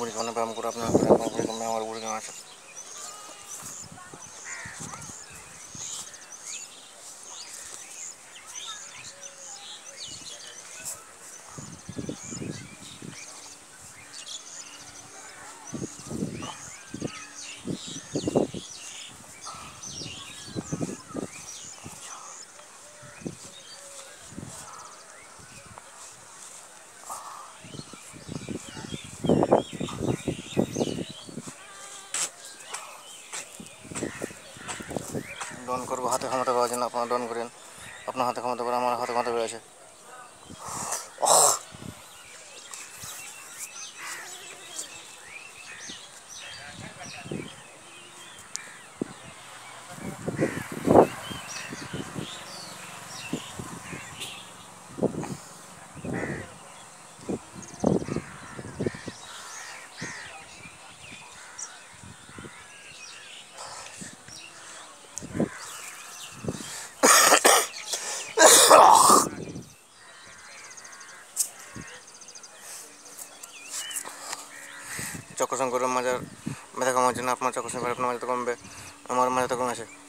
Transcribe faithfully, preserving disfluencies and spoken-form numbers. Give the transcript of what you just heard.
বুড়ি কেমন ব্যায়াম করে আপনার করে আপনার বুড়ি কেমন আমার বুড়ি কেমন আছে। ডন করবো হাতে ক্ষমতা পাওয়ার জন্য, আপনারা ডন করেন। আপনার হাতে ক্ষমতা করে আমার হাতে ক্ষমতা পেয়েছে। চক্র সংকটের মাজার ব্যথা কমার জন্য আপনার চক্র সংকট আপনার মাঝে কমবে, আমার মাঝে কমে আছে।